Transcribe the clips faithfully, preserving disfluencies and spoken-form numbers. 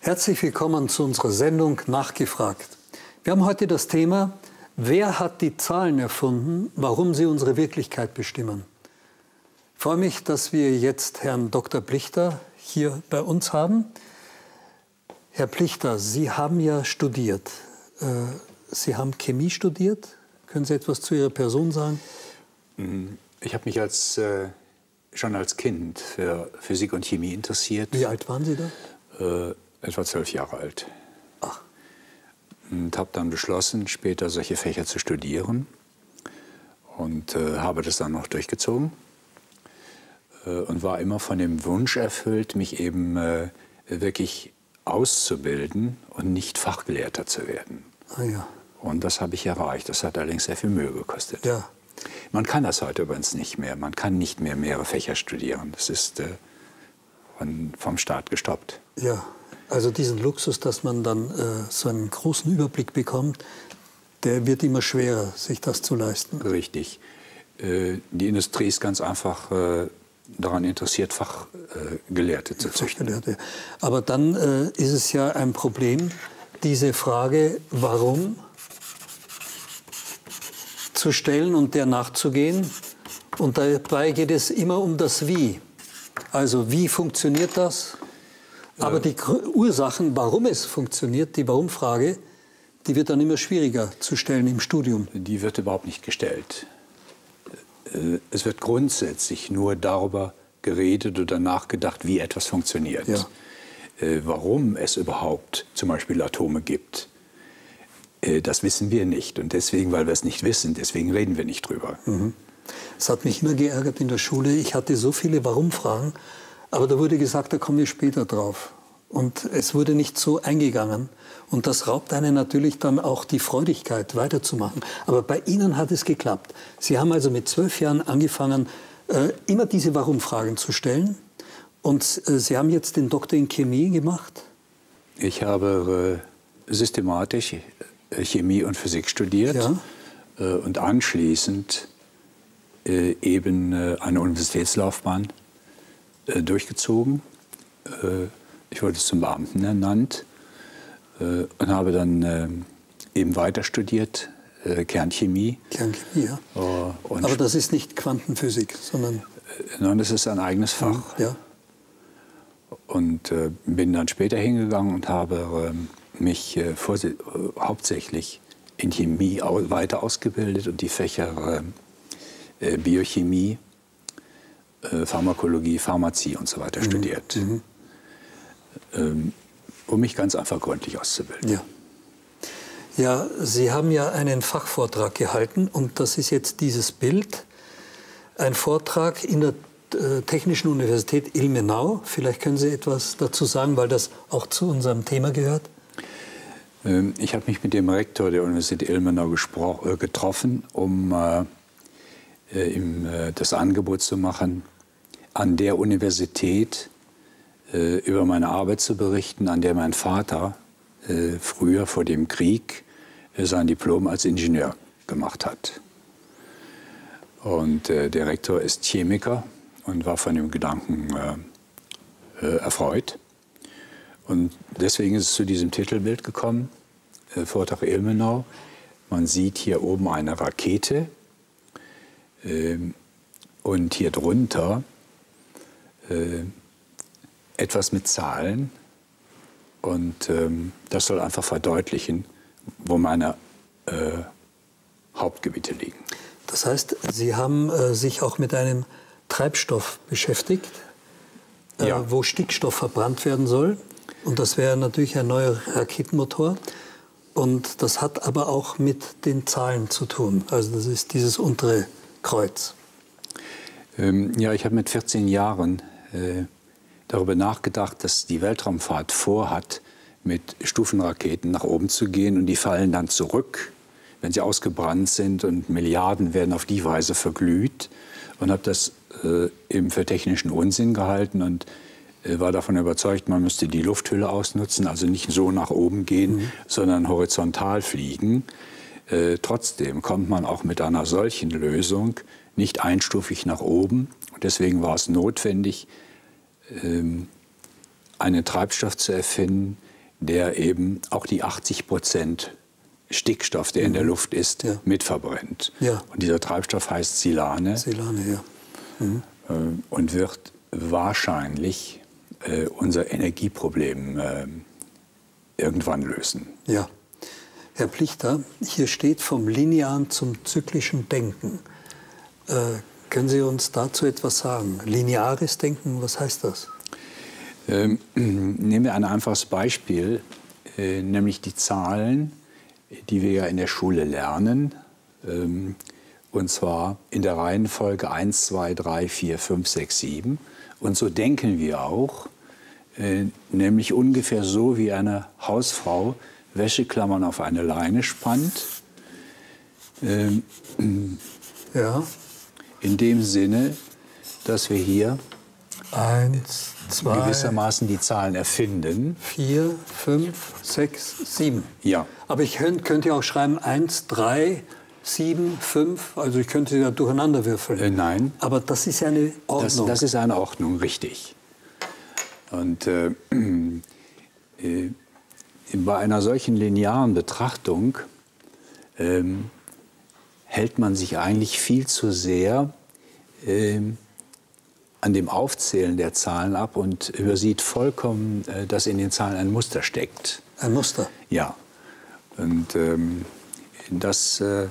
Herzlich willkommen zu unserer Sendung Nachgefragt. Wir haben heute das Thema, wer hat die Zahlen erfunden, warum sie unsere Wirklichkeit bestimmen. Ich freue mich, dass wir jetzt Herrn Doktor Plichter hier bei uns haben. Herr Plichter, Sie haben ja studiert. Sie haben Chemie studiert. Können Sie etwas zu Ihrer Person sagen? Ich habe mich als, äh, schon als Kind für Physik und Chemie interessiert. Wie alt waren Sie da? Äh, etwa zwölf Jahre alt. Ach. Und habe dann beschlossen, später solche Fächer zu studieren. Und äh, habe das dann noch durchgezogen. Äh, und war immer von dem Wunsch erfüllt, mich eben äh, wirklich auszubilden und nicht Fachgelehrter zu werden. Ah, ja. Und das habe ich erreicht. Das hat allerdings sehr viel Mühe gekostet. Ja. Man kann das heute übrigens nicht mehr. Man kann nicht mehr mehrere Fächer studieren. Das ist äh, von, vom Staat gestoppt. Ja, also diesen Luxus, dass man dann äh, so einen großen Überblick bekommt, der wird immer schwerer, sich das zu leisten. Richtig. Äh, die Industrie ist ganz einfach äh, daran interessiert, Fachgelehrte äh, zu züchten. Fachgelehrte. Aber dann äh, ist es ja ein Problem, diese Frage, warum, zu stellen und der nachzugehen. Und dabei geht es immer um das Wie. Also wie funktioniert das? Aber die Ursachen, warum es funktioniert, die Warum-Frage, die wird dann immer schwieriger zu stellen im Studium. Die wird überhaupt nicht gestellt. Es wird grundsätzlich nur darüber geredet oder nachgedacht, wie etwas funktioniert. Ja. Warum es überhaupt zum Beispiel Atome gibt, das wissen wir nicht. Und deswegen, weil wir es nicht wissen, deswegen reden wir nicht drüber. Mhm. Es hat mich immer geärgert in der Schule. Ich hatte so viele Warum-Fragen, aber da wurde gesagt, da kommen wir später drauf. Und es wurde nicht so eingegangen. Und das raubt einen natürlich dann auch die Freudigkeit, weiterzumachen. Aber bei Ihnen hat es geklappt. Sie haben also mit zwölf Jahren angefangen, äh, immer diese Warum-Fragen zu stellen. Und äh, Sie haben jetzt den Doktor in Chemie gemacht? Ich habe äh, systematisch äh, Chemie und Physik studiert. Ja. Äh, und anschließend äh, eben äh, eine Universitätslaufbahn äh, durchgezogen. Äh, ich wurde zum Beamten ernannt äh, und habe dann äh, eben weiter studiert, äh, Kernchemie. Kernchemie, ja. Äh, und Aber das ist nicht Quantenphysik, sondern... Äh, nein, das ist ein eigenes Fach. Ja. Und äh, bin dann später hingegangen und habe äh, mich äh, äh, hauptsächlich in Chemie au weiter ausgebildet und die Fächer äh, Biochemie, äh, Pharmakologie, Pharmazie und so weiter mhm. studiert, mhm. ähm, um mich ganz einfach gründlich auszubilden. Ja. Ja, Sie haben ja einen Fachvortrag gehalten und das ist jetzt dieses Bild, ein Vortrag in der Technischen Universität Ilmenau. Vielleicht können Sie etwas dazu sagen, weil das auch zu unserem Thema gehört. Ich habe mich mit dem Rektor der Universität Ilmenau äh, getroffen, um äh, ihm äh, das Angebot zu machen, an der Universität äh, über meine Arbeit zu berichten, an der mein Vater äh, früher vor dem Krieg äh, sein Diplom als Ingenieur gemacht hat. Und äh, der Rektor ist Chemiker und war von dem Gedanken äh, äh, erfreut. Und deswegen ist es zu diesem Titelbild gekommen, äh, Vortrag Ilmenau. Man sieht hier oben eine Rakete äh, und hier drunter äh, etwas mit Zahlen. Und ähm, das soll einfach verdeutlichen, wo meine äh, Hauptgebiete liegen. Das heißt, Sie haben äh, sich auch mit einem Treibstoff beschäftigt, äh, ja. wo Stickstoff verbrannt werden soll. Und das wäre natürlich ein neuer Raketenmotor. Und das hat aber auch mit den Zahlen zu tun. Also das ist dieses untere Kreuz. Ähm, ja, ich habe mit vierzehn Jahren äh, darüber nachgedacht, dass die Weltraumfahrt vorhat, mit Stufenraketen nach oben zu gehen. Und die fallen dann zurück, wenn sie ausgebrannt sind. Und Milliarden werden auf die Weise verglüht. Und habe das äh, eben für technischen Unsinn gehalten und äh, war davon überzeugt, man müsste die Lufthülle ausnutzen, also nicht so nach oben gehen, mhm. sondern horizontal fliegen. Äh, trotzdem kommt man auch mit einer solchen Lösung nicht einstufig nach oben. Und deswegen war es notwendig, ähm, einen Treibstoff zu erfinden, der eben auch die achtzig Prozent Stickstoff, der mhm. in der Luft ist, ja. mitverbrennt. Ja. Und dieser Treibstoff heißt Silane. Silane, ja. Mhm. Und wird wahrscheinlich äh, unser Energieproblem äh, irgendwann lösen. Ja. Herr Plichter, hier steht vom linearen zum zyklischen Denken. Äh, können Sie uns dazu etwas sagen? Lineares Denken, was heißt das? Ähm, nehmen wir ein einfaches Beispiel, äh, nämlich die Zahlen, die wir ja in der Schule lernen, ähm, und zwar in der Reihenfolge eins, zwei, drei, vier, fünf, sechs, sieben. Und so denken wir auch, äh, nämlich ungefähr so, wie eine Hausfrau Wäscheklammern auf eine Leine spannt. Ähm, ja. In dem Sinne, dass wir hier eins, zwei, gewissermaßen die Zahlen erfinden. vier, fünf, sechs, sieben. Ja. Aber ich könnte, könnte ja auch schreiben eins, drei, sieben, fünf. Also ich könnte sie ja durcheinander würfeln. Äh, nein. Aber das ist ja eine Ordnung. Das, das ist eine Ordnung, richtig. Und äh, äh, bei einer solchen linearen Betrachtung ähm, hält man sich eigentlich viel zu sehr ähm, an dem Aufzählen der Zahlen ab und übersieht vollkommen, äh, dass in den Zahlen ein Muster steckt. Ein Muster? Ja. Und ähm, das äh,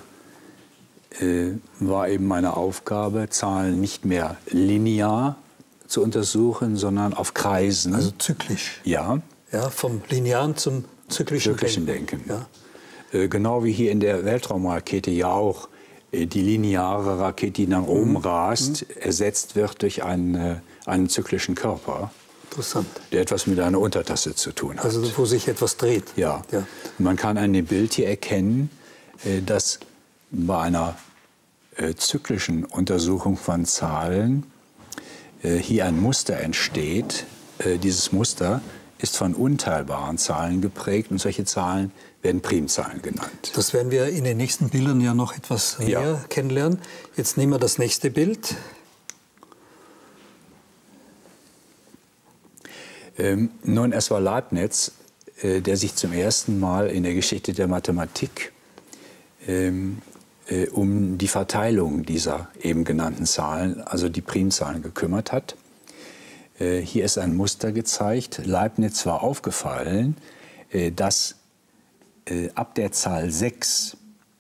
äh, war eben meine Aufgabe, Zahlen nicht mehr linear zu untersuchen, sondern auf Kreisen. Also zyklisch? Ja. Ja, vom linearen zum zyklischen, zyklischen Denken. Denken. Ja. Äh, genau wie hier in der Weltraumrakete ja auch äh, die lineare Rakete, die nach oben mhm. rast, mhm. ersetzt wird durch einen, äh, einen zyklischen Körper. Interessant. Der etwas mit einer Untertasse zu tun hat. Also wo sich etwas dreht. Ja. ja. Man kann an dem Bild hier erkennen, äh, dass bei einer äh, zyklischen Untersuchung von Zahlen äh, hier ein Muster entsteht. Äh, dieses Muster ist von unteilbaren Zahlen geprägt und solche Zahlen werden Primzahlen genannt. Das werden wir in den nächsten Bildern ja noch etwas näher ja. kennenlernen. Jetzt nehmen wir das nächste Bild. Ähm, nun, es war Leibniz, äh, der sich zum ersten Mal in der Geschichte der Mathematik ähm, äh, um die Verteilung dieser eben genannten Zahlen, also die Primzahlen, gekümmert hat. Äh, hier ist ein Muster gezeigt. Leibniz war aufgefallen, äh, dass äh, ab der Zahl sechs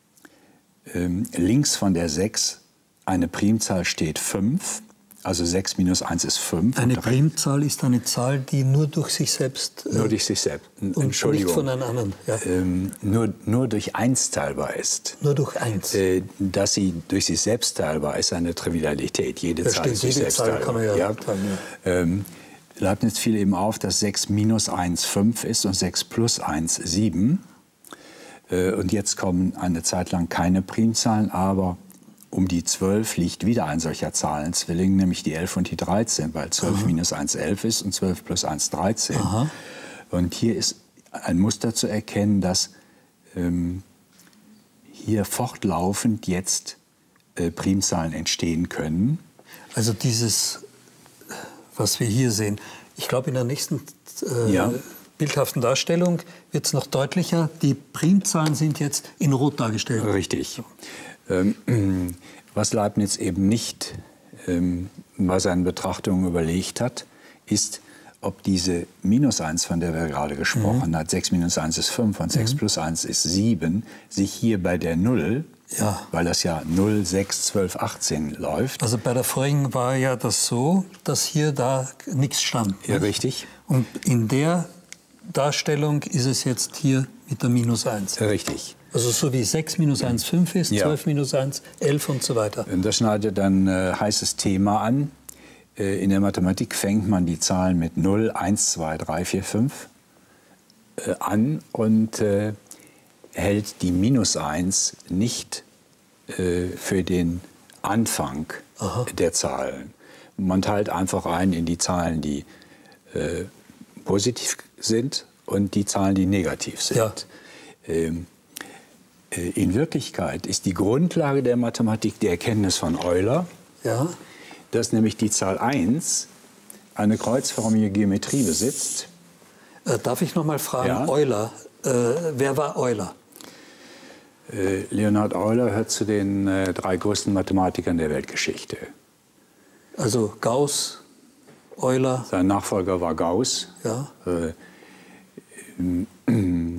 äh, links von der sechs eine Primzahl steht fünf. Also sechs minus eins ist fünf. Eine Primzahl ist eine Zahl, die nur durch sich selbst... Äh, nur durch sich selbst. Und Entschuldigung. nicht von einem anderen. Ja. Ähm, nur, nur durch eins teilbar ist. Nur durch eins. Äh, dass sie durch sich selbst teilbar ist, eine Trivialität. Jede ja, Zahl stimmt, ist durch jede selbst Zahl teilbar. Kann man ja ja. teilen, ja. Ähm, Leibniz fiel eben auf, dass sechs minus eins fünf ist und sechs plus eins sieben. Äh, und jetzt kommen eine Zeit lang keine Primzahlen, aber um die zwölf liegt wieder ein solcher Zahlenzwilling, nämlich die elf und die dreizehn, weil zwölf Aha. minus eins elf ist und zwölf plus eins dreizehn. Aha. Und hier ist ein Muster zu erkennen, dass ähm, hier fortlaufend jetzt äh, Primzahlen entstehen können. Also dieses, was wir hier sehen, ich glaube in der nächsten äh, ja. bildhaften Darstellung wird es noch deutlicher. Die Primzahlen sind jetzt in Rot dargestellt. Richtig. Ähm, was Leibniz eben nicht ähm, bei seinen Betrachtungen überlegt hat, ist, ob diese minus eins, von der wir gerade gesprochen mhm. haben, sechs minus eins ist fünf und sechs mhm. plus eins ist sieben, sich hier bei der null, ja. weil das ja null, sechs, zwölf, achtzehn läuft. Also bei der vorigen war ja das so, dass hier da nichts stand. Ja, richtig. Und in der Darstellung ist es jetzt hier mit der minus eins. Richtig. Also so wie sechs minus eins fünf ist, ja. zwölf minus eins elf und so weiter. Und das schneidet dann ein äh, heißes Thema an. Äh, in der Mathematik fängt man die Zahlen mit null, eins, zwei, drei, vier, fünf äh, an und äh, hält die minus eins nicht äh, für den Anfang Aha. der Zahlen. Man teilt einfach ein in die Zahlen, die äh, positiv sind und die Zahlen, die negativ sind. Ja. Ähm, In Wirklichkeit ist die Grundlage der Mathematik die Erkenntnis von Euler, ja. dass nämlich die Zahl eins eine kreuzförmige Geometrie besitzt. Äh, darf ich noch mal fragen, ja? Euler, äh, wer war Euler? Äh, Leonhard Euler gehört zu den äh, drei größten Mathematikern der Weltgeschichte. Also Gauss, Euler. Sein Nachfolger war Gauss. Ja. Äh, äh,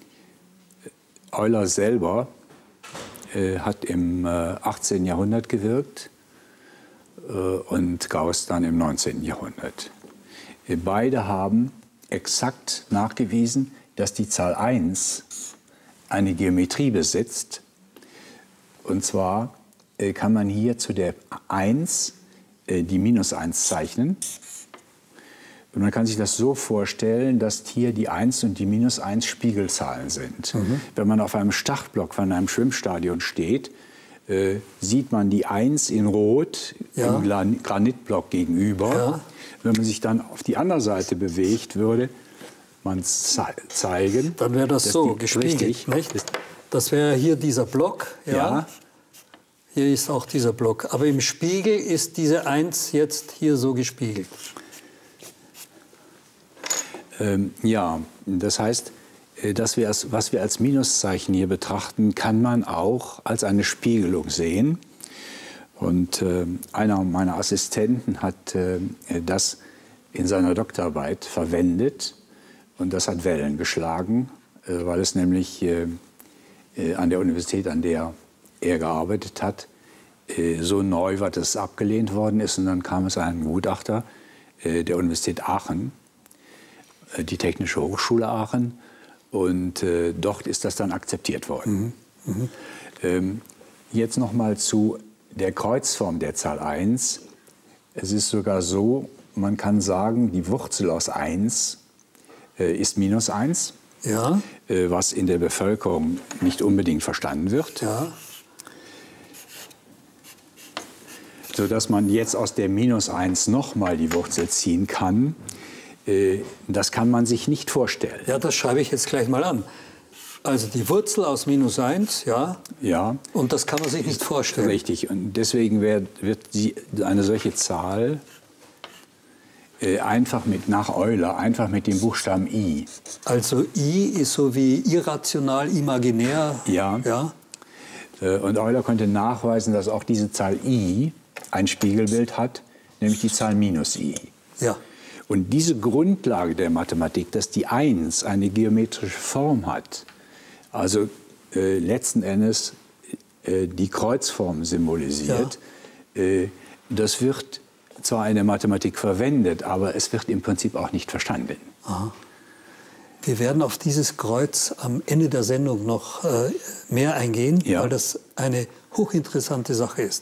Euler selber äh, hat im äh, achtzehnten Jahrhundert gewirkt äh, und Gauss dann im neunzehnten Jahrhundert. Äh, beide haben exakt nachgewiesen, dass die Zahl eins eine Geometrie besitzt. Und zwar äh, kann man hier zu der eins äh, die Minus eins zeichnen. Und man kann sich das so vorstellen, dass hier die eins und die Minus eins Spiegelzahlen sind. Mhm. Wenn man auf einem Startblock von einem Schwimmstadion steht, äh, sieht man die eins in Rot ja. im Gran Granitblock gegenüber. Ja. Wenn man sich dann auf die andere Seite bewegt, würde man ze zeigen. Dann wäre das so gespiegelt. Nicht? Das wäre hier dieser Block. Ja. ja. Hier ist auch dieser Block. Aber im Spiegel ist diese eins jetzt hier so gespiegelt. Ähm, ja, das heißt, dass wir als, was wir als Minuszeichen hier betrachten, kann man auch als eine Spiegelung sehen. Und äh, einer meiner Assistenten hat äh, das in seiner Doktorarbeit verwendet. Und das hat Wellen geschlagen, äh, weil es nämlich äh, äh, an der Universität, an der er gearbeitet hat, äh, so neu war, dass es abgelehnt worden ist. Und dann kam es einem Gutachter äh, der Universität Aachen, äh, die Technische Hochschule Aachen. Und äh, dort ist das dann akzeptiert worden. Mhm. Mhm. Ähm, jetzt noch mal zu der Kreuzform der Zahl eins. Es ist sogar so, man kann sagen, die Wurzel aus eins äh, ist minus eins, ja. äh, was in der Bevölkerung nicht unbedingt verstanden wird. Ja. Sodass man jetzt aus der minus eins noch mal die Wurzel ziehen kann. Äh, das kann man sich nicht vorstellen. Ja, das schreibe ich jetzt gleich mal an. Also die Wurzel aus minus eins, ja. Ja. Und das kann man sich nicht vorstellen. Richtig. Und deswegen wird, wird die, eine solche Zahl äh, einfach mit, nach Euler, einfach mit dem Buchstaben I. Also I ist so wie irrational, imaginär. Ja. ja. Äh, und Euler konnte nachweisen, dass auch diese Zahl I ein Spiegelbild hat, nämlich die Zahl minus I. Ja. Und diese Grundlage der Mathematik, dass die eins eine geometrische Form hat, also äh, letzten Endes äh, die Kreuzform symbolisiert, ja. äh, das wird zwar in der Mathematik verwendet, aber es wird im Prinzip auch nicht verstanden. Aha. Wir werden auf dieses Kreuz am Ende der Sendung noch äh, mehr eingehen, ja. weil das eine hochinteressante Sache ist.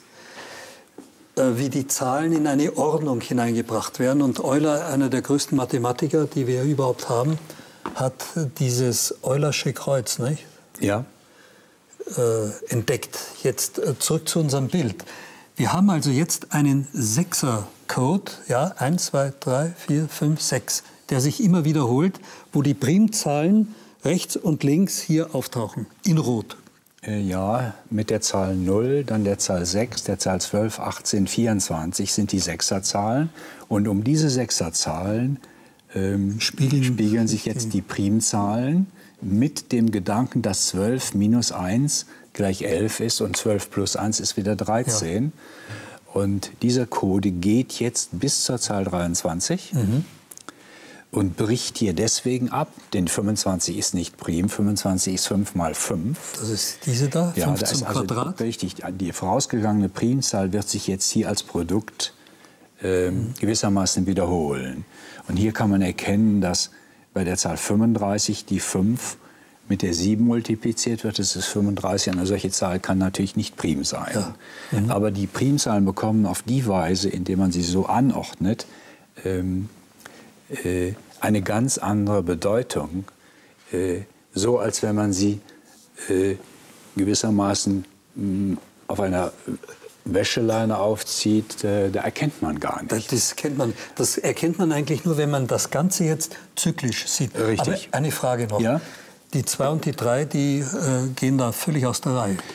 Äh, wie die Zahlen in eine Ordnung hineingebracht werden. Und Euler, einer der größten Mathematiker, die wir überhaupt haben, hat dieses Eulersche Kreuz, nicht? Ja. Äh, entdeckt. Jetzt äh, zurück zu unserem Bild. Wir haben also jetzt einen Sechser-Code, ja, eins, zwei, drei, vier, fünf, sechs, der sich immer wiederholt, wo die Primzahlen rechts und links hier auftauchen, in Rot. Äh, ja, mit der Zahl null, dann der Zahl sechs, der Zahl zwölf, achtzehn, vierundzwanzig sind die Sechserzahlen. Und um diese Sechserzahlen ähm, spiegeln, spiegeln sich jetzt die Primzahlen mit dem Gedanken, dass zwölf minus eins gleich elf ist und zwölf plus eins ist wieder dreizehn. Ja. Und dieser Code geht jetzt bis zur Zahl dreiundzwanzig mhm. und bricht hier deswegen ab, denn fünfundzwanzig ist nicht prim, fünfundzwanzig ist fünf mal fünf. Das ist diese da, ja, fünf da zum ist also Quadrat. Richtig, die vorausgegangene Primzahl wird sich jetzt hier als Produkt äh, mhm. gewissermaßen wiederholen. Und hier kann man erkennen, dass bei der Zahl fünfunddreißig die fünf mit der sieben multipliziert wird. Das ist fünfunddreißig. Eine solche Zahl kann natürlich nicht prim sein. Ja. Mhm. Aber die Primzahlen bekommen auf die Weise, indem man sie so anordnet, ähm, äh, eine ganz andere Bedeutung. Äh, so als wenn man sie äh, gewissermaßen mh, auf einer Wäscheleine aufzieht, äh, da erkennt man gar nicht. Das, das, kennt man, das erkennt man eigentlich nur, wenn man das Ganze jetzt zyklisch sieht. Richtig. Aber eine Frage noch. Ja? Die zwei und die drei, die äh, gehen da völlig aus der Reihe.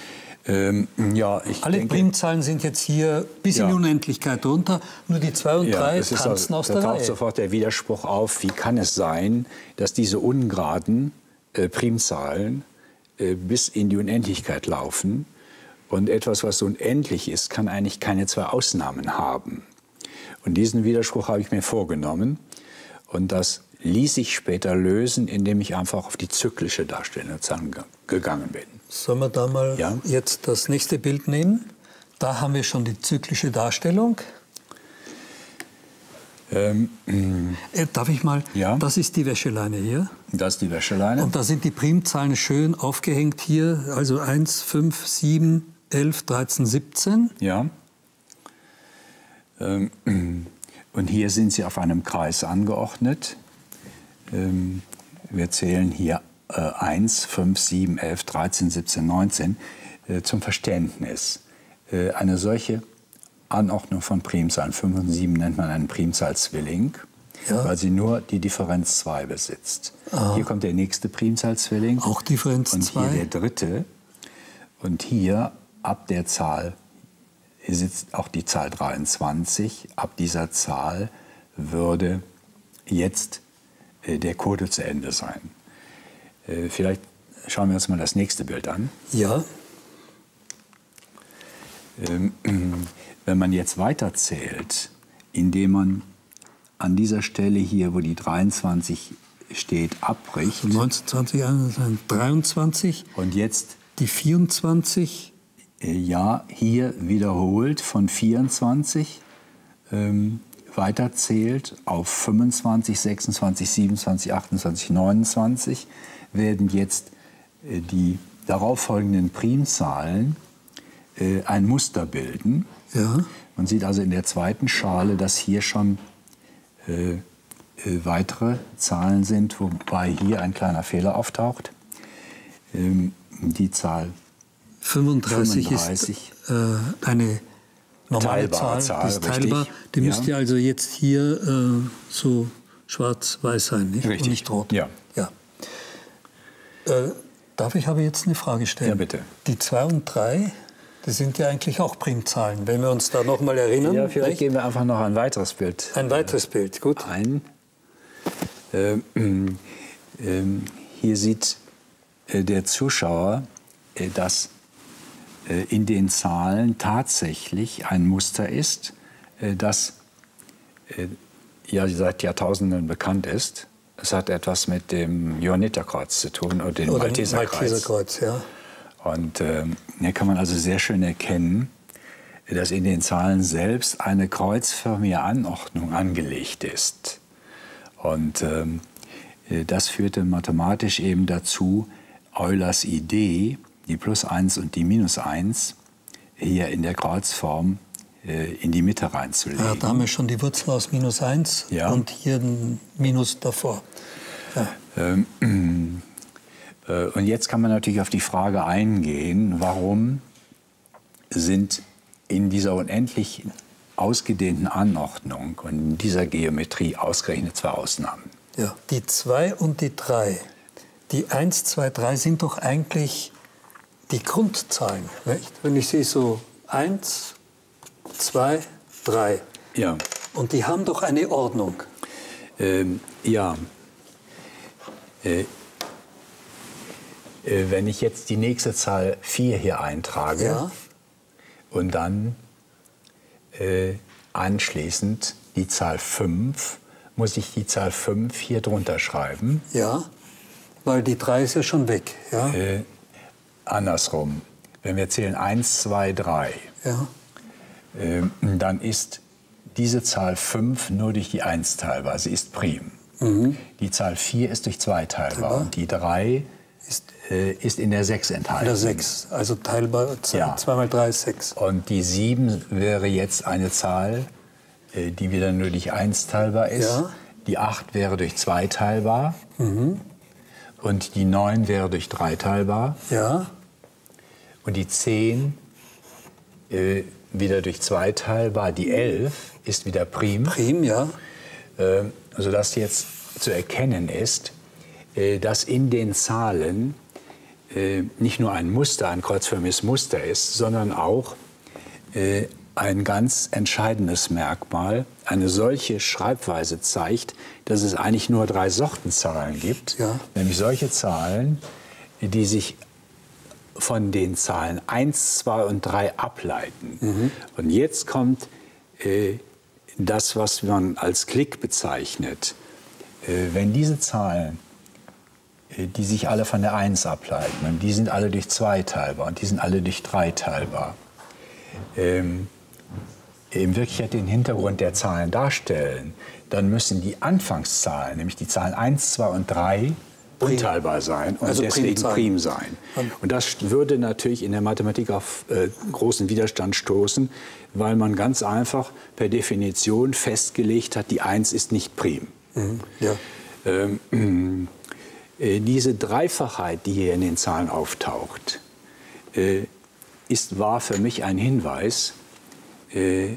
Ähm, ja, ich Alle denke, Primzahlen sind jetzt hier bis ja. in die Unendlichkeit runter, nur die zwei und drei ja, tanzen also, aus da der taucht Reihe. sofort der Widerspruch auf, wie kann es sein, dass diese ungeraden äh, Primzahlen äh, bis in die Unendlichkeit laufen und etwas, was unendlich ist, kann eigentlich keine zwei Ausnahmen haben. Und diesen Widerspruch habe ich mir vorgenommen und das ließ sich später lösen, indem ich einfach auf die zyklische Darstellung der Zahlen gegangen bin. Sollen wir da mal ja? jetzt das nächste Bild nehmen? Da haben wir schon die zyklische Darstellung. Ähm, äh, darf ich mal? Ja? Das ist die Wäscheleine hier. Das ist die Wäscheleine. Und da sind die Primzahlen schön aufgehängt hier. Also eins, fünf, sieben, elf, dreizehn, siebzehn. Ja. Ähm, und hier sind sie auf einem Kreis angeordnet. Ähm, wir zählen hier äh, eins, fünf, sieben, elf, dreizehn, siebzehn, neunzehn äh, zum Verständnis. Äh, eine solche Anordnung von Primzahlen, fünf und sieben, nennt man einen Primzahlzwilling, ja. weil sie nur die Differenz zwei besitzt. Aha. Hier kommt der nächste Primzahlzwilling. Auch Differenz zwei. Und hier der dritte. Und hier ab der Zahl sitzt auch die Zahl dreiundzwanzig. Ab dieser Zahl würde jetzt äh, der Code zu Ende sein. Äh, vielleicht schauen wir uns mal das nächste Bild an. Ja. Ähm, wenn man jetzt weiterzählt, indem man an dieser Stelle hier, wo die dreiundzwanzig steht, abbricht. Also neunzehn, zwanzig, einundzwanzig, dreiundzwanzig. Und jetzt die vierundzwanzig. Ja, hier wiederholt von vierundzwanzig ähm, weiterzählt auf fünfundzwanzig, sechsundzwanzig, siebenundzwanzig, achtundzwanzig, neunundzwanzig werden jetzt äh, die darauffolgenden Primzahlen äh, ein Muster bilden. Ja. Man sieht also in der zweiten Schale, dass hier schon äh, äh, weitere Zahlen sind, wobei hier ein kleiner Fehler auftaucht. Ähm, die Zahl fünfunddreißig, fünfunddreißig ist äh, eine normale teilbare Zahl, Zahl, die ist teilbar. richtig. Die Ja. müsste also jetzt hier äh, so schwarz-weiß sein, nicht? Richtig. Und nicht rot. Ja. Ja. Äh, darf ich aber jetzt eine Frage stellen? Ja, bitte. Die zwei und drei, das sind ja eigentlich auch Primzahlen, wenn wir uns da noch mal erinnern. Ja, vielleicht nicht? geben wir einfach noch ein weiteres Bild Ein weiteres Bild, gut. ein. Ähm, ähm, hier sieht äh, der Zuschauer, äh, dass äh, in den Zahlen tatsächlich ein Muster ist, äh, das äh, ja seit Jahrtausenden bekannt ist. Es hat etwas mit dem Johanniterkreuz zu tun oder dem Oder Malteserkreuz. Malteserkreuz, ja. Und ähm, hier kann man also sehr schön erkennen, dass in den Zahlen selbst eine kreuzförmige Anordnung angelegt ist. Und ähm, das führte mathematisch eben dazu, Eulers Idee, die Plus eins und die Minus eins, hier in der Kreuzform äh, in die Mitte reinzulegen. Ja, da haben wir schon die Wurzel aus Minus eins Ja. und hier ein Minus davor. Ja. Ähm, äh, und jetzt kann man natürlich auf die Frage eingehen, warum sind in dieser unendlich ausgedehnten Anordnung und in dieser Geometrie ausgerechnet zwei Ausnahmen. Ja. Die zwei und die drei, die eins, zwei, drei sind doch eigentlich die Grundzahlen. Nicht? Wenn ich sehe so eins, zwei, drei. Ja. Und die haben doch eine Ordnung. Ähm, ja. Äh, äh, wenn ich jetzt die nächste Zahl vier hier eintrage Ja. und dann äh, anschließend die Zahl fünf, muss ich die Zahl fünf hier drunter schreiben. Ja, weil die drei ist ja schon weg. Ja. Äh, andersrum. Wenn wir zählen eins, zwei, drei, Ja. äh, dann ist diese Zahl fünf nur durch die eins teilbar. Sie ist prim. Mhm. Die Zahl vier ist durch zwei teilbar. Teilbar. Und die drei Ist äh, ist in der sechs enthalten. oder sechs, also teilbar, Ja. zwei mal drei ist sechs. Und die sieben wäre jetzt eine Zahl, äh, die wieder nur durch eins teilbar ist. Ja. Die acht wäre durch zwei teilbar. Mhm. Und die neun wäre durch drei teilbar. Ja, Und die zehn äh, wieder durch zwei teilbar. Die elf ist wieder prim. prim, ja. Äh, sodass jetzt zu erkennen ist, äh, dass in den Zahlen äh, nicht nur ein Muster, ein kreuzförmiges Muster ist, sondern auch äh, ein ganz entscheidendes Merkmal, eine solche Schreibweise zeigt, dass es eigentlich nur drei Sorten Zahlen gibt, ja. nämlich solche Zahlen, die sich von den Zahlen eins, zwei und drei ableiten. Mhm. Und jetzt kommt äh, das, was man als Klick bezeichnet. Äh, wenn diese Zahlen, äh, die sich alle von der eins ableiten, und die sind alle durch zwei teilbar und die sind alle durch drei teilbar, ähm, in Wirklichkeit den Hintergrund der Zahlen darstellen, dann müssen die Anfangszahlen, nämlich die Zahlen eins, zwei und drei, unteilbar sein und also deswegen prim sein. Und das würde natürlich in der Mathematik auf äh, großen Widerstand stoßen, weil man ganz einfach per Definition festgelegt hat, die eins ist nicht prim. Mhm. Ja. Ähm, äh, diese Dreifachheit, die hier in den Zahlen auftaucht, äh, ist, war für mich ein Hinweis äh,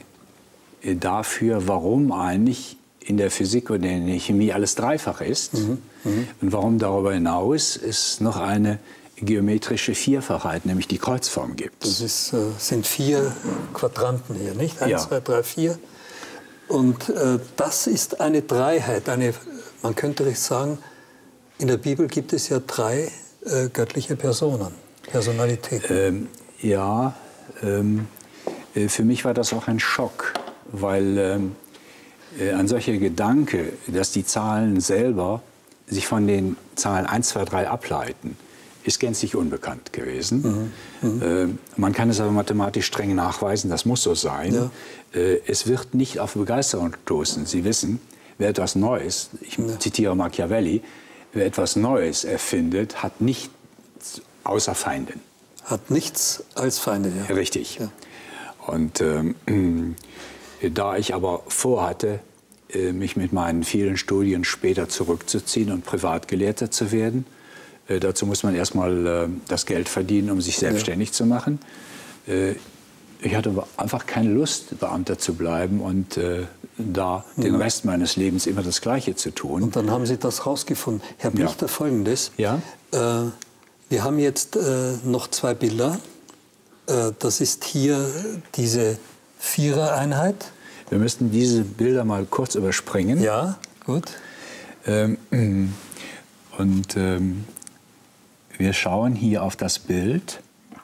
dafür, warum eigentlich in der Physik und in der Chemie alles dreifach ist. Mhm. Mhm. Und warum darüber hinaus es noch eine geometrische Vierfachheit, nämlich die Kreuzform gibt. Das ist, äh, sind vier Quadranten hier, nicht? Eins, ja. zwei, drei, vier. Und äh, das ist eine Dreiheit. Eine, man könnte sagen, in der Bibel gibt es ja drei äh, göttliche Personen, Personalitäten. Ähm, ja, ähm, äh, für mich war das auch ein Schock, weil ähm, äh, ein solcher Gedanke, dass die Zahlen selber sich von den Zahlen eins, zwei, drei ableiten, ist gänzlich unbekannt gewesen. Mhm. Mhm. Äh, man kann es aber mathematisch streng nachweisen, das muss so sein. Ja. Äh, es wird nicht auf Begeisterung stoßen. Sie wissen, wer etwas Neues, ich ja. zitiere Machiavelli, wer etwas Neues erfindet, hat nichts außer Feinden. Hat nichts als Feinde, ja. Richtig. Ja. Und ähm, äh, da ich aber vorhatte, äh, mich mit meinen vielen Studien später zurückzuziehen und Privatgelehrter zu werden, äh, dazu muss man erstmal äh, das Geld verdienen, um sich selbstständig ja. zu machen. Äh, ich hatte aber einfach keine Lust, Beamter zu bleiben und äh, da mhm. den Rest meines Lebens immer das Gleiche zu tun. Und dann haben Sie das rausgefunden. Herr Blichter, ja. Folgendes. Ja? Äh, wir haben jetzt äh, noch zwei Bilder. Äh, das ist hier diese Vierereinheit. Wir müssten diese Bilder mal kurz überspringen. Ja, gut. Ähm, und ähm, wir schauen hier auf das Bild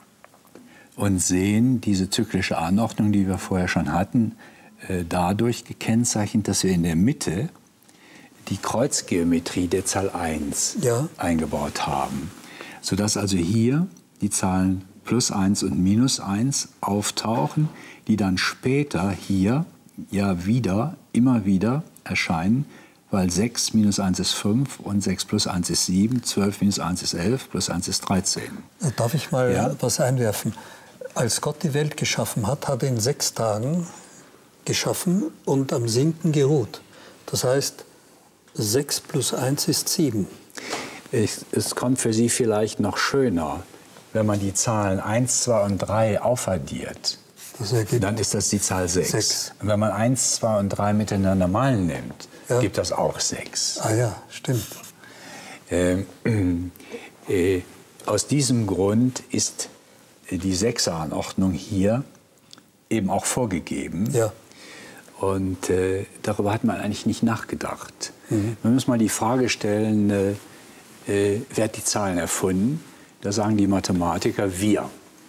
und sehen diese zyklische Anordnung, die wir vorher schon hatten, äh, dadurch gekennzeichnet, dass wir in der Mitte die Kreuzgeometrie der Zahl eins ja. eingebaut haben. Sodass also hier die Zahlen plus eins und minus eins auftauchen, die dann später hier ja wieder, immer wieder erscheinen, weil sechs minus eins ist fünf und sechs plus eins ist sieben, zwölf minus eins ist elf, plus eins ist dreizehn. Darf ich mal ja? was einwerfen? Als Gott die Welt geschaffen hat, hat er in sechs Tagen geschaffen und am siebten geruht. Das heißt, sechs plus eins ist sieben. Es, es kommt für Sie vielleicht noch schöner, wenn man die Zahlen eins, zwei und drei aufaddiert. Dann ist das die Zahl sechs. sechs. Und wenn man eins, zwei und drei miteinander mal nimmt, ja. gibt das auch sechs. Ah ja, stimmt. Ähm, äh, aus diesem Grund ist die Sechseranordnung hier eben auch vorgegeben. Ja. Und äh, darüber hat man eigentlich nicht nachgedacht. Mhm. Man muss mal die Frage stellen, äh, äh, wer hat die Zahlen erfunden? Da sagen die Mathematiker, wir.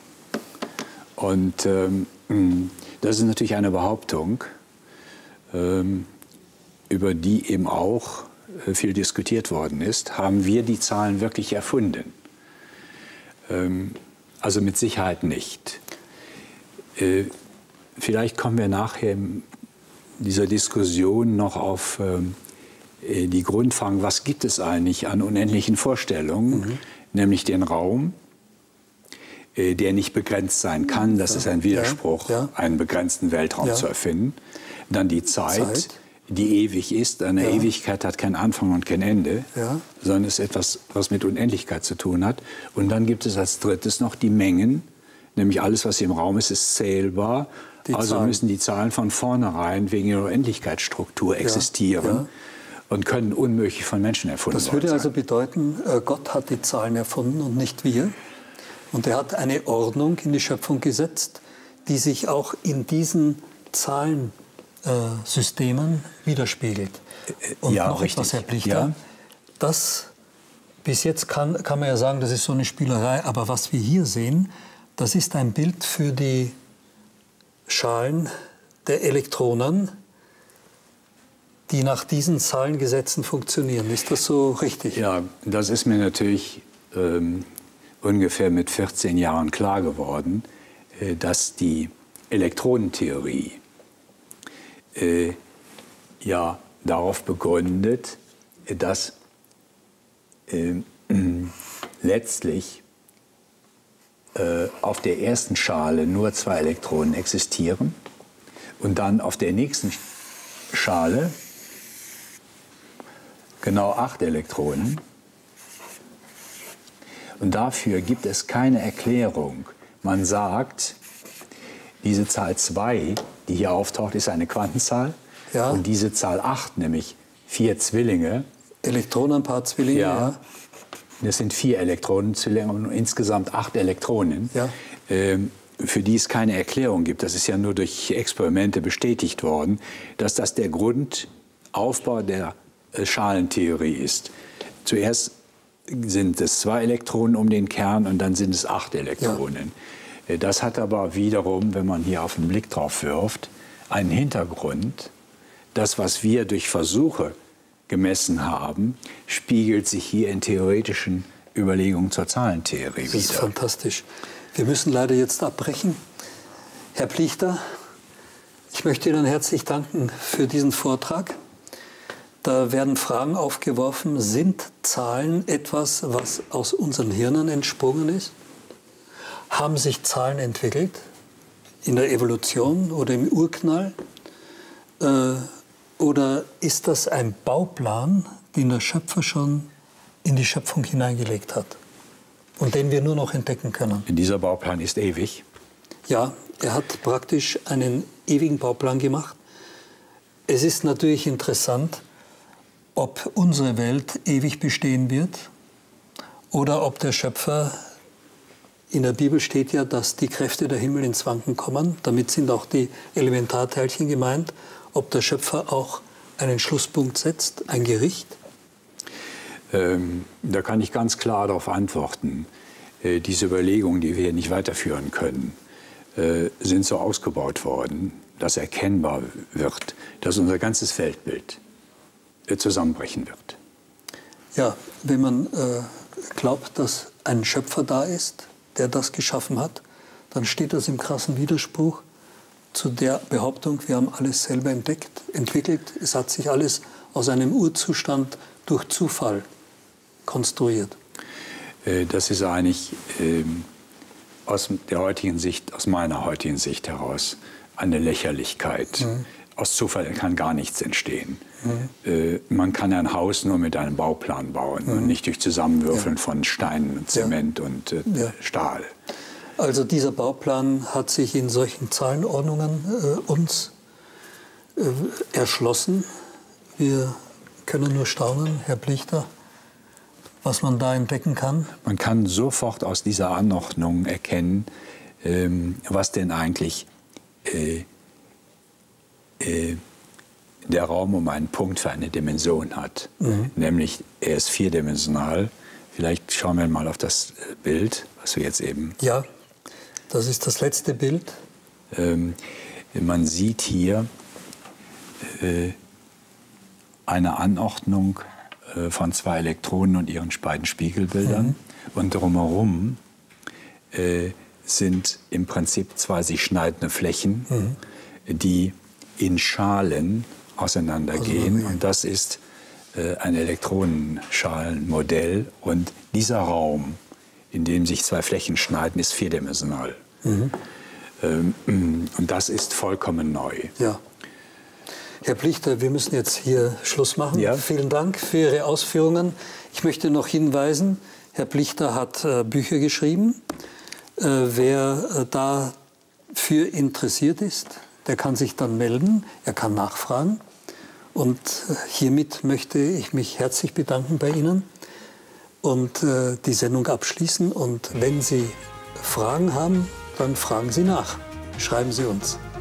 Und ähm, das ist natürlich eine Behauptung, ähm, über die eben auch äh, viel diskutiert worden ist. Haben wir die Zahlen wirklich erfunden? Ähm, also mit Sicherheit nicht. Äh, vielleicht kommen wir nachher in dieser Diskussion noch auf äh, die Grundfragen, was gibt es eigentlich an unendlichen Vorstellungen, mhm. nämlich den Raum, der nicht begrenzt sein kann. Das ist ein Widerspruch, ja, ja. einen begrenzten Weltraum ja. zu erfinden. Dann die Zeit, Zeit. die ewig ist. Eine ja. Ewigkeit hat keinen Anfang und kein Ende, ja. sondern ist etwas, was mit Unendlichkeit zu tun hat. Und dann gibt es als drittes noch die Mengen, nämlich alles, was im Raum ist, ist zählbar. Die also Zahlen. müssen die Zahlen von vornherein wegen ihrer Unendlichkeitsstruktur existieren. Ja. Ja. und können unmöglich von Menschen erfunden worden sein. Das würde also bedeuten, Gott hat die Zahlen erfunden und nicht wir. Und er hat eine Ordnung in die Schöpfung gesetzt, die sich auch in diesen Zahlensystemen äh, widerspiegelt. Und ja, noch richtig. etwas, Herr Plichter, ja. das bis jetzt kann, kann man ja sagen, das ist so eine Spielerei, aber was wir hier sehen, das ist ein Bild für die Schalen der Elektronen, die nach diesen Zahlengesetzen funktionieren. Ist das so richtig? Ja, das ist mir natürlich ähm, ungefähr mit vierzehn Jahren klar geworden, äh, dass die Elektronentheorie äh, ja darauf begründet, dass äh, letztlich äh, auf der ersten Schale nur zwei Elektronen existieren und dann auf der nächsten Schale genau acht Elektronen. Und dafür gibt es keine Erklärung. Man sagt, diese Zahl zwei, die hier auftaucht, ist eine Quantenzahl. Ja. Und diese Zahl acht, nämlich vier Zwillinge. Elektronenpaar Zwillinge, ja. ja. Das sind vier Elektronenzwillinge und insgesamt acht Elektronen, ja. ähm, für die es keine Erklärung gibt. Das ist ja nur durch Experimente bestätigt worden, dass das der Grundaufbau der äh, Schalentheorie ist. Zuerst sind es zwei Elektronen um den Kern und dann sind es acht Elektronen. Ja. Das hat aber wiederum, wenn man hier auf den Blick drauf wirft, einen Hintergrund. Das, was wir durch Versuche gemessen haben, spiegelt sich hier in theoretischen Überlegungen zur Zahlentheorie wieder. Das ist fantastisch. Wir müssen leider jetzt abbrechen. Herr Plichter, ich möchte Ihnen herzlich danken für diesen Vortrag. Da werden Fragen aufgeworfen. Sind Zahlen etwas, was aus unseren Hirnen entsprungen ist? Haben sich Zahlen entwickelt in der Evolution oder im Urknall? Äh, Oder ist das ein Bauplan, den der Schöpfer schon in die Schöpfung hineingelegt hat und den wir nur noch entdecken können? Dieser Bauplan ist ewig. Ja, er hat praktisch einen ewigen Bauplan gemacht. Es ist natürlich interessant, ob unsere Welt ewig bestehen wird oder ob der Schöpfer, in der Bibel steht ja, dass die Kräfte der Himmel ins Wanken kommen. Damit sind auch die Elementarteilchen gemeint. Ob der Schöpfer auch einen Schlusspunkt setzt, ein Gericht? Ähm, da kann ich ganz klar darauf antworten. Äh, diese Überlegungen, die wir hier nicht weiterführen können, äh, sind so ausgebaut worden, dass erkennbar wird, dass unser ganzes Weltbild äh, zusammenbrechen wird. Ja, wenn man äh, glaubt, dass ein Schöpfer da ist, der das geschaffen hat, dann steht das im krassen Widerspruch zu der Behauptung, wir haben alles selber entdeckt, entwickelt. Es hat sich alles aus einem Urzustand durch Zufall konstruiert. Das ist eigentlich ähm, aus der heutigen Sicht, aus meiner heutigen Sicht heraus, eine Lächerlichkeit. Mhm. Aus Zufall kann gar nichts entstehen. Mhm. Äh, man kann ein Haus nur mit einem Bauplan bauen mhm. und nicht durch Zusammenwürfeln ja. von Steinen und Zement ja. und äh, ja. Stahl. Also dieser Bauplan hat sich in solchen Zahlenordnungen äh, uns äh, erschlossen. Wir können nur staunen, Herr Plichter, was man da entdecken kann. Man kann sofort aus dieser Anordnung erkennen, ähm, was denn eigentlich äh, äh, der Raum um einen Punkt für eine Dimension hat. Mhm. Nämlich, er ist vierdimensional. Vielleicht schauen wir mal auf das Bild, was wir jetzt eben... Ja. Das ist das letzte Bild. Ähm, man sieht hier äh, eine Anordnung äh, von zwei Elektronen und ihren beiden Spiegelbildern. Mhm. Und drumherum äh, sind im Prinzip zwei sich schneidende Flächen, mhm. die in Schalen auseinandergehen. Also, und das ist äh, ein Elektronenschalenmodell. Und dieser Raum, in dem sich zwei Flächen schneiden, ist vierdimensional. Mhm. Ähm, und das ist vollkommen neu. Ja. Herr Plichter, wir müssen jetzt hier Schluss machen. Ja. Vielen Dank für Ihre Ausführungen. Ich möchte noch hinweisen, Herr Plichter hat äh, Bücher geschrieben. Äh, wer äh, dafür interessiert ist, der kann sich dann melden, er kann nachfragen. Und hiermit möchte ich mich herzlich bedanken bei Ihnen und äh, die Sendung abschließen. Und wenn Sie Fragen haben, dann fragen Sie nach. Schreiben Sie uns.